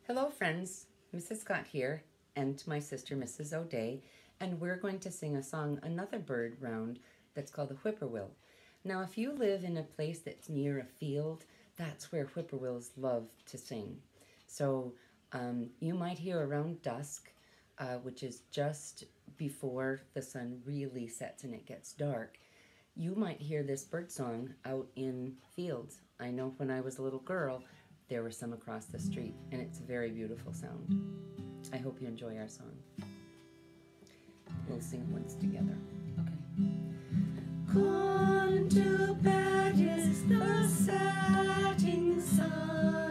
Hello friends, Mrs. Scott here and my sister Mrs. O'Day, and we're going to sing a song, another bird round, that's called the whippoorwill. Now if you live in a place that's near a field, that's where whippoorwills love to sing. So you might hear around dusk, which is just before the sun really sets and it gets dark, you might hear this bird song out in fields. I know when I was a little girl, there were some across the street, and it's a very beautiful sound. I hope you enjoy our song. We'll sing it once together. Okay. Gone to bed is the setting sun.